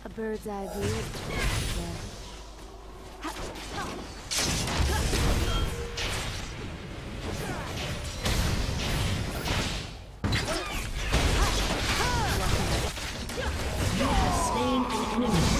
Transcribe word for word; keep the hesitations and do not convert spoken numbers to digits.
A bird's eye view of the picture there. You have slain an enemy.